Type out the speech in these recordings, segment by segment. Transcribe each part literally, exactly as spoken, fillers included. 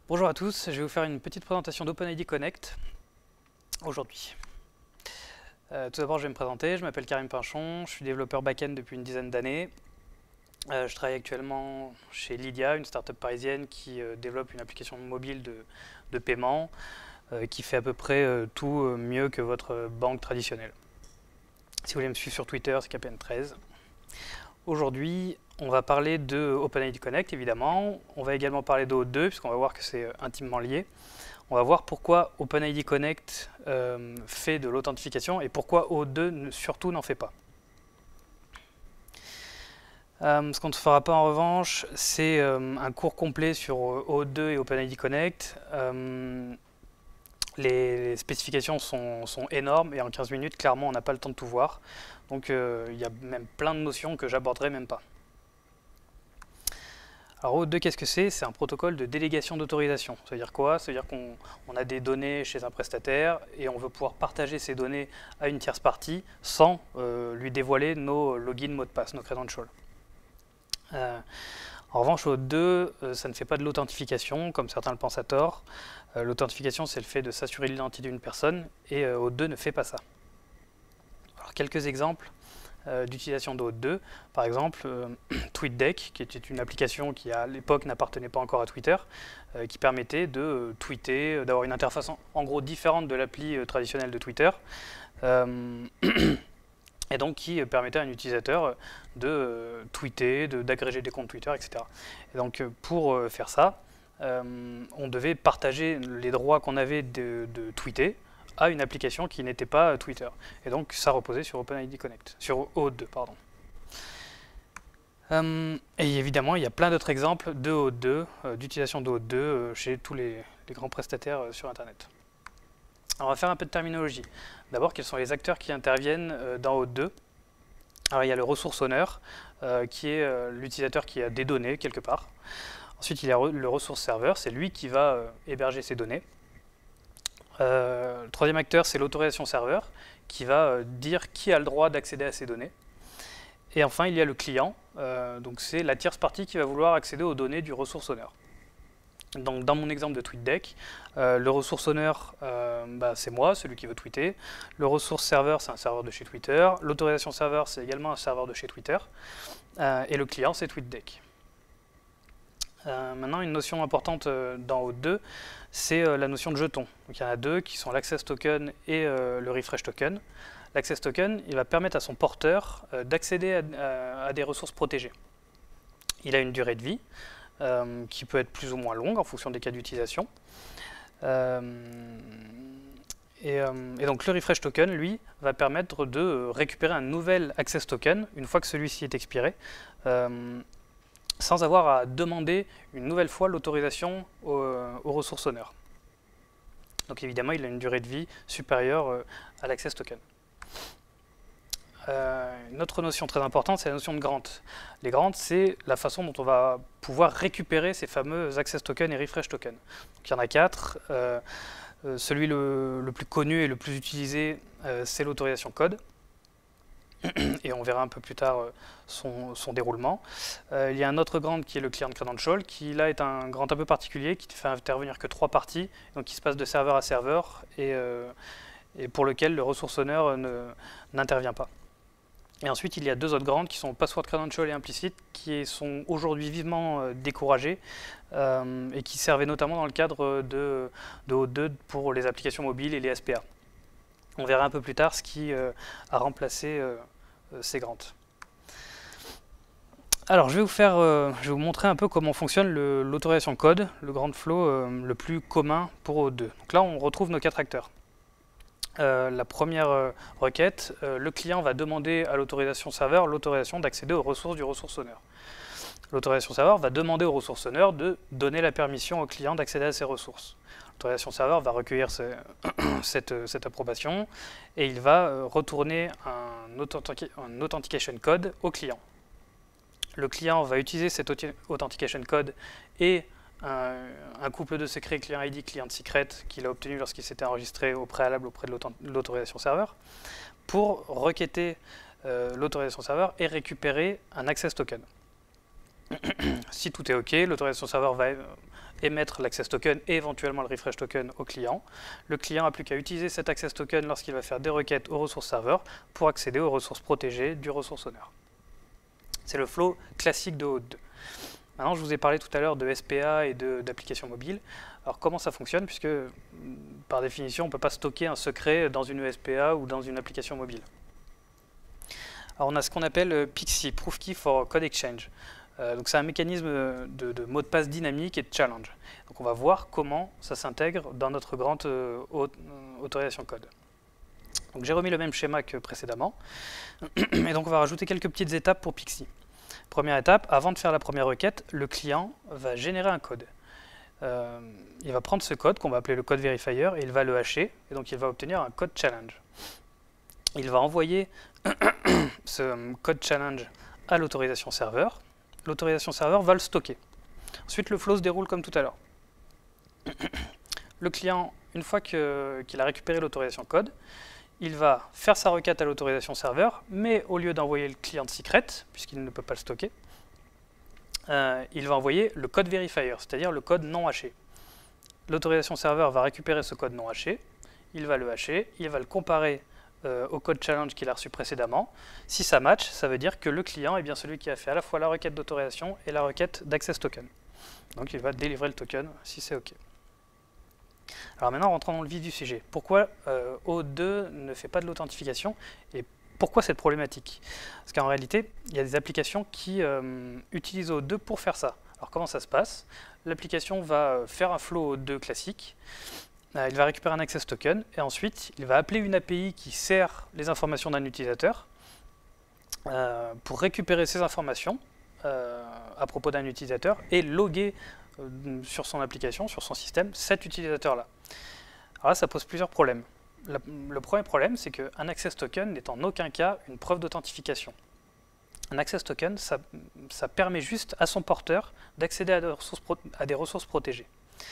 Bonjour à tous, je vais vous faire une petite présentation d'OpenID Connect aujourd'hui. Euh, tout d'abord, je vais me présenter, je m'appelle Karim Pinchon, je suis développeur back-end depuis une dizaine d'années. Euh, je travaille actuellement chez Lydia, une startup parisienne qui euh, développe une application mobile de, de paiement euh, qui fait à peu près euh, tout euh, mieux que votre banque traditionnelle. Si vous voulez me suivre sur Twitter, c'est K P N treize. Aujourd'hui, on va parler de OpenID Connect, évidemment. On va également parler d'O auth deux, puisqu'on va voir que c'est intimement lié. On va voir pourquoi OpenID Connect euh, fait de l'authentification et pourquoi O auth deux surtout n'en fait pas. Euh, ce qu'on ne fera pas en revanche, c'est euh, un cours complet sur O auth deux et OpenID Connect. Euh, les spécifications sont, sont énormes et en quinze minutes, clairement, on n'a pas le temps de tout voir. Donc euh, il y a même plein de notions que j'aborderai même pas. Alors O auth deux, qu'est-ce que c'est? C'est un protocole de délégation d'autorisation. Ça veut dire quoi? Ça veut dire qu'on on a des données chez un prestataire et on veut pouvoir partager ces données à une tierce partie sans euh, lui dévoiler nos logins, mots de passe, nos credentials. Euh, en revanche, O auth deux, euh, ça ne fait pas de l'authentification, comme certains le pensent à tort. Euh, l'authentification, c'est le fait de s'assurer de l'identité d'une personne, et euh, O auth deux ne fait pas ça. Alors, quelques exemples euh, d'utilisation d'O auth deux. Par exemple, euh, TweetDeck, qui était une application qui à l'époque n'appartenait pas encore à Twitter, euh, qui permettait de euh, tweeter, d'avoir une interface en, en gros différente de l'appli euh, traditionnelle de Twitter. Euh, et donc qui permettait à un utilisateur de euh, tweeter, d'agréger des comptes Twitter, et cetera. Et donc pour euh, faire ça, euh, on devait partager les droits qu'on avait de, de tweeter à une application qui n'était pas Twitter. Et donc ça reposait sur OpenID Connect, sur O auth deux, pardon. Euh, et évidemment, il y a plein d'autres exemples de O auth deux, euh, d'utilisation de O auth deux euh, chez tous les, les grands prestataires euh, sur Internet. Alors, on va faire un peu de terminologie. D'abord, quels sont les acteurs qui interviennent euh, dans O auth deux? Alors, il y a le ressource owner, euh, qui est euh, l'utilisateur qui a des données quelque part. Ensuite, il y a le ressource serveur, c'est lui qui va euh, héberger ces données. Euh, le troisième acteur, c'est l'autorisation serveur, qui va euh, dire qui a le droit d'accéder à ces données. Et enfin, il y a le client, euh, donc c'est la tierce partie qui va vouloir accéder aux données du ressource owner. Donc, dans mon exemple de TweetDeck, euh, le ressource owner, euh, bah, c'est moi, celui qui veut tweeter. Le ressource serveur, c'est un serveur de chez Twitter. L'autorisation serveur, c'est également un serveur de chez Twitter. Euh, et le client, c'est TweetDeck. Euh, maintenant, une notion importante euh, dans O auth deux, c'est euh, la notion de jeton. Donc, il y en a deux qui sont l'access token et euh, le refresh token. L'access token, il va permettre à son porteur euh, d'accéder à, à, à des ressources protégées. Il a une durée de vie. Euh, qui peut être plus ou moins longue en fonction des cas d'utilisation. Euh, et, euh, et donc le refresh token, lui, va permettre de récupérer un nouvel access token une fois que celui-ci est expiré, euh, sans avoir à demander une nouvelle fois l'autorisation aux, aux ressources owner. Donc évidemment, il a une durée de vie supérieure à l'access token. Euh, une autre notion très importante, c'est la notion de grant. Les grants, c'est la façon dont on va pouvoir récupérer ces fameux access tokens et refresh tokens. Donc, il y en a quatre. Euh, euh, celui le, le plus connu et le plus utilisé, euh, c'est l'autorisation code. Et on verra un peu plus tard euh, son, son déroulement. Euh, il y a un autre grant qui est le client credential, qui là est un grant un peu particulier, qui ne fait intervenir que trois parties, donc qui se passe de serveur à serveur, et, euh, et pour lequel le ressource owner n'intervient pas. Et ensuite, il y a deux autres grants qui sont Password Credential et Implicit, qui sont aujourd'hui vivement euh, découragés euh, et qui servaient notamment dans le cadre de, de O auth deux pour les applications mobiles et les S P A. On verra un peu plus tard ce qui euh, a remplacé euh, ces grants. Alors, je vais vous faire, euh, je vais vous montrer un peu comment fonctionne l'autorisation code, le grant flow euh, le plus commun pour O auth deux. Donc là, on retrouve nos quatre acteurs. Euh, la première euh, requête, euh, le client va demander à l'autorisation serveur l'autorisation d'accéder aux ressources du ressource owner. L'autorisation serveur va demander au ressource owner de donner la permission au client d'accéder à ces ressources. L'autorisation serveur va recueillir ce, cette, cette approbation et il va euh, retourner un, authentic un authentication code au client. Le client va utiliser cet authentication code et Un, un couple de secrets client I D, client secret qu'il a obtenu lorsqu'il s'était enregistré au préalable auprès de l'autorisation serveur pour requêter euh, l'autorisation serveur et récupérer un access token. Si tout est OK, l'autorisation serveur va émettre l'access token et éventuellement le refresh token au client. Le client n'a plus qu'à utiliser cet access token lorsqu'il va faire des requêtes aux ressources serveurs pour accéder aux ressources protégées du ressource owner. C'est le flow classique de O auth deux. Maintenant, je vous ai parlé tout à l'heure de S P A et d'applications mobiles. Alors, comment ça fonctionne? Puisque, par définition, on ne peut pas stocker un secret dans une E S P A ou dans une application mobile. Alors, on a ce qu'on appelle PKCE, Proof Key for Code Exchange. Euh, donc, c'est un mécanisme de, de mot de passe dynamique et de challenge. Donc, on va voir comment ça s'intègre dans notre grande euh, autorisation code. Donc, j'ai remis le même schéma que précédemment. Et donc, on va rajouter quelques petites étapes pour PKCE. Première étape, avant de faire la première requête, le client va générer un code. Euh, il va prendre ce code qu'on va appeler le code verifier et il va le hasher, et donc il va obtenir un code challenge. Il va envoyer ce code challenge à l'autorisation serveur. L'autorisation serveur va le stocker. Ensuite, le flow se déroule comme tout à l'heure. Le client, une fois que, qu'il a récupéré l'autorisation code, il va faire sa requête à l'autorisation serveur, mais au lieu d'envoyer le client secret, puisqu'il ne peut pas le stocker, euh, il va envoyer le code verifier, c'est-à-dire le code non haché. L'autorisation serveur va récupérer ce code non haché, il va le hasher, il va le comparer euh, au code challenge qu'il a reçu précédemment. Si ça match, ça veut dire que le client est bien celui qui a fait à la fois la requête d'autorisation et la requête d'access token. Donc il va délivrer le token si c'est OK. Alors maintenant, rentrons dans le vif du sujet. Pourquoi euh, O auth deux ne fait pas de l'authentification et pourquoi cette problématique? Parce qu'en réalité, il y a des applications qui euh, utilisent O auth deux pour faire ça. Alors comment ça se passe? L'application va faire un flow O auth deux classique, euh, il va récupérer un access token et ensuite il va appeler une A P I qui sert les informations d'un utilisateur euh, pour récupérer ces informations euh, à propos d'un utilisateur et loguer sur son application, sur son système, cet utilisateur-là. Alors là, ça pose plusieurs problèmes. Le, le premier problème, c'est qu'un access token n'est en aucun cas une preuve d'authentification. Un access token, ça, ça permet juste à son porteur d'accéder à, à des ressources protégées.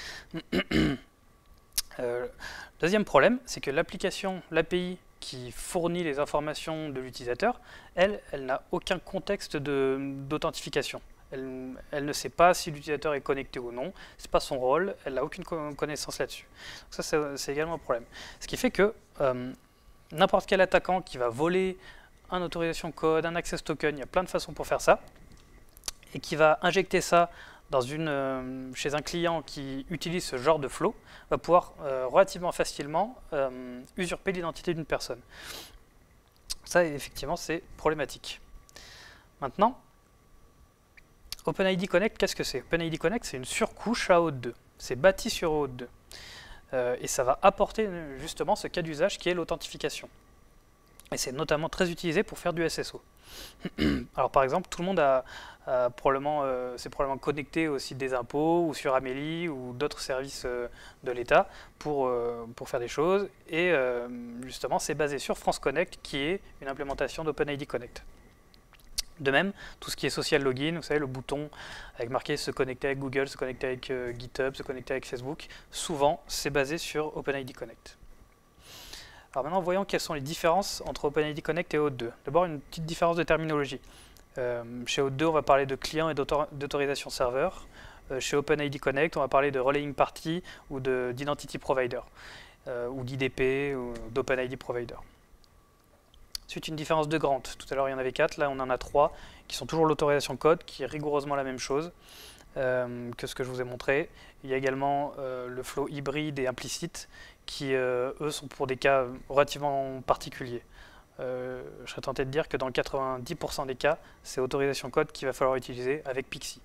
euh, deuxième problème, c'est que l'application, l'A P I qui fournit les informations de l'utilisateur, elle, elle n'a aucun contexte d'authentification. Elle, elle ne sait pas si l'utilisateur est connecté ou non, ce n'est pas son rôle, elle n'a aucune connaissance là-dessus. Ça, c'est également un problème. Ce qui fait que euh, n'importe quel attaquant qui va voler une autorisation code, un access token, il y a plein de façons pour faire ça, et qui va injecter ça dans une, euh, chez un client qui utilise ce genre de flow, va pouvoir euh, relativement facilement euh, usurper l'identité d'une personne. Ça, effectivement, c'est problématique. Maintenant, OpenID Connect, qu'est-ce que c'est? OpenID Connect, c'est une surcouche à O auth deux. C'est bâti sur O auth deux. Euh, et ça va apporter justement ce cas d'usage qui est l'authentification. Et c'est notamment très utilisé pour faire du S S O. Alors par exemple, tout le monde a, a probablement, euh, s'est probablement connecté au site des impôts ou sur Amélie ou d'autres services euh, de l'État pour, euh, pour faire des choses. Et euh, justement, c'est basé sur France Connect qui est une implémentation d'OpenID Connect. De même, tout ce qui est social login, vous savez, le bouton avec marqué se connecter avec Google, se connecter avec euh, GitHub, se connecter avec Facebook, souvent c'est basé sur OpenID Connect. Alors maintenant, voyons quelles sont les différences entre OpenID Connect et O auth deux. D'abord, une petite différence de terminologie. Euh, chez O auth deux, on va parler de client et d'autorisation serveur. Euh, chez OpenID Connect, on va parler de relaying party ou d'identity provider, euh, ou d'I D P ou d'OpenID provider. Ensuite, une différence de grant. Tout à l'heure, il y en avait quatre. Là, on en a trois qui sont toujours l'autorisation code, qui est rigoureusement la même chose euh, que ce que je vous ai montré. Il y a également euh, le flow hybride et implicite, qui, euh, eux, sont pour des cas relativement particuliers. Euh, je serais tenté de dire que dans quatre-vingt-dix pour cent des cas, c'est autorisation code qu'il va falloir utiliser avec PKCE.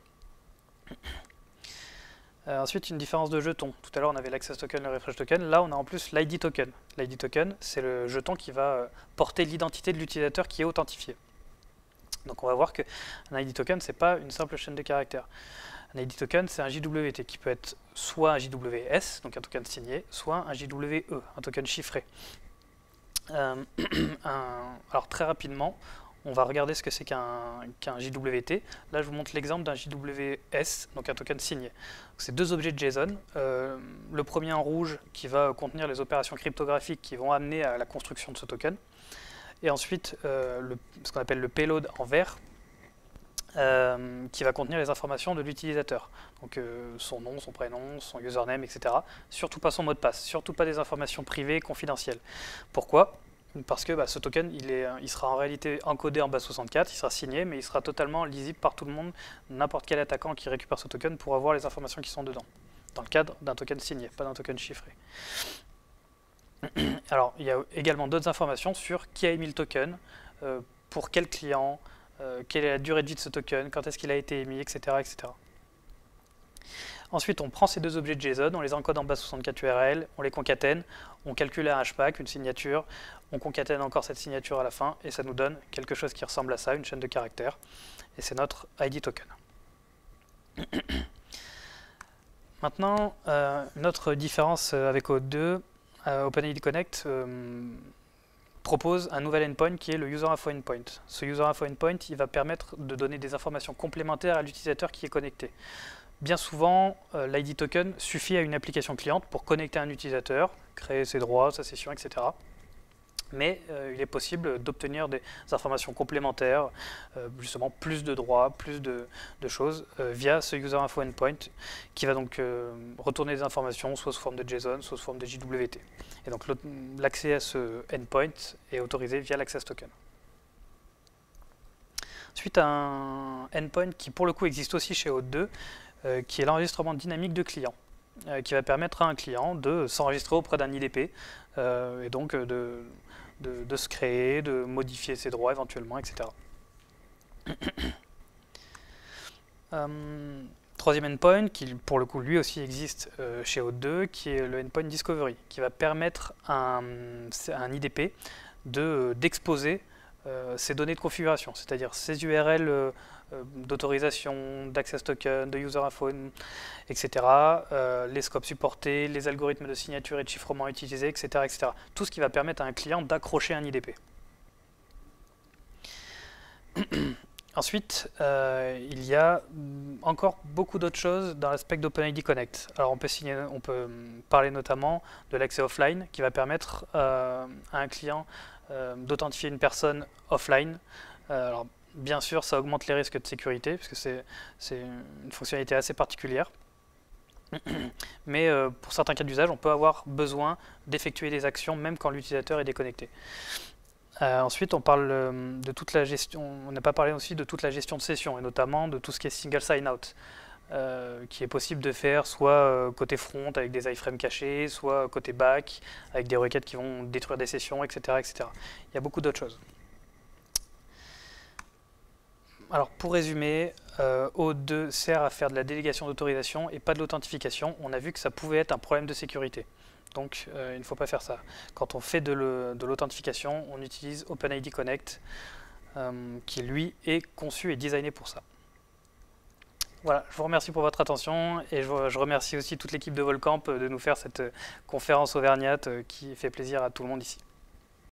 Euh, ensuite, une différence de jeton. Tout à l'heure, on avait l'access token, le refresh token. Là, on a en plus l'I D token. L'I D token, c'est le jeton qui va euh, porter l'identité de l'utilisateur qui est authentifié. Donc, on va voir qu'un I D token, ce n'est pas une simple chaîne de caractères. Un I D token, c'est un J W T qui peut être soit un J W S, donc un token signé, soit un J W E, un token chiffré. Euh, un, alors, très rapidement, on va regarder ce que c'est qu'un qu'un J W T. Là, je vous montre l'exemple d'un J W S, donc un token signé. C'est deux objets de JSON. Euh, le premier en rouge qui va contenir les opérations cryptographiques qui vont amener à la construction de ce token. Et ensuite, euh, le, ce qu'on appelle le payload en vert, euh, qui va contenir les informations de l'utilisateur. Donc euh, son nom, son prénom, son username, et cetera. Surtout pas son mot de passe, surtout pas des informations privées, confidentielles. Pourquoi ? Parce que bah, ce token, il, est, il sera en réalité encodé en base soixante-quatre, il sera signé, mais il sera totalement lisible par tout le monde. N'importe quel attaquant qui récupère ce token pourra voir les informations qui sont dedans, dans le cadre d'un token signé, pas d'un token chiffré. Alors, il y a également d'autres informations sur qui a émis le token, euh, pour quel client, euh, quelle est la durée de vie de ce token, quand est-ce qu'il a été émis, et cetera, et cetera. Ensuite, on prend ces deux objets de JSON, on les encode en base soixante-quatre U R L, on les concatène, on calcule un hashpack, une signature, on concatène encore cette signature à la fin, et ça nous donne quelque chose qui ressemble à ça, une chaîne de caractères, et c'est notre I D token. Maintenant, euh, une autre différence avec O auth deux, euh, OpenID Connect euh, propose un nouvel endpoint qui est le User Info Endpoint. Ce User Info Endpoint, il va permettre de donner des informations complémentaires à l'utilisateur qui est connecté. Bien souvent, euh, l'I D token suffit à une application cliente pour connecter un utilisateur, créer ses droits, sa session, et cetera. Mais euh, il est possible d'obtenir des informations complémentaires, euh, justement plus de droits, plus de, de choses, euh, via ce User Info Endpoint, qui va donc euh, retourner des informations, soit sous forme de JSON, soit sous forme de J W T. Et donc l'accès à ce endpoint est autorisé via l'Access Token. Ensuite, un endpoint qui pour le coup existe aussi chez O auth deux, euh, qui est l'enregistrement dynamique de clients, euh, qui va permettre à un client de s'enregistrer auprès d'un I D P, euh, et donc de, de, de se créer, de modifier ses droits éventuellement, et cetera. euh, troisième endpoint, qui pour le coup lui aussi existe euh, chez O auth deux, qui est le endpoint Discovery, qui va permettre à un, à un I D P d'exposer euh, ses données de configuration, c'est-à-dire ses U R L euh, d'autorisation, d'access token, de user info, et cetera, euh, les scopes supportés, les algorithmes de signature et de chiffrement utilisés, et cetera, et cetera. Tout ce qui va permettre à un client d'accrocher un I D P. Ensuite, euh, il y a encore beaucoup d'autres choses dans l'aspect d'OpenID Connect. Alors on peut, signer, on peut parler notamment de l'accès offline qui va permettre euh, à un client euh, d'authentifier une personne offline. Euh, alors, bien sûr, ça augmente les risques de sécurité, puisque c'est une fonctionnalité assez particulière. Mais euh, pour certains cas d'usage, on peut avoir besoin d'effectuer des actions même quand l'utilisateur est déconnecté. Euh, ensuite, on parle euh, de toute la gestion. On n'a pas parlé aussi de toute la gestion de session, et notamment de tout ce qui est single sign-out, euh, qui est possible de faire soit euh, côté front avec des iframes cachés, soit côté back avec des requêtes qui vont détruire des sessions, et cetera, et cetera. Il y a beaucoup d'autres choses. Alors pour résumer, euh, O auth deux sert à faire de la délégation d'autorisation et pas de l'authentification. On a vu que ça pouvait être un problème de sécurité. Donc euh, il ne faut pas faire ça. Quand on fait de l'authentification, on utilise OpenID Connect, euh, qui lui est conçu et designé pour ça. Voilà, je vous remercie pour votre attention et je, je remercie aussi toute l'équipe de Volcamp de nous faire cette conférence auvergnate qui fait plaisir à tout le monde ici.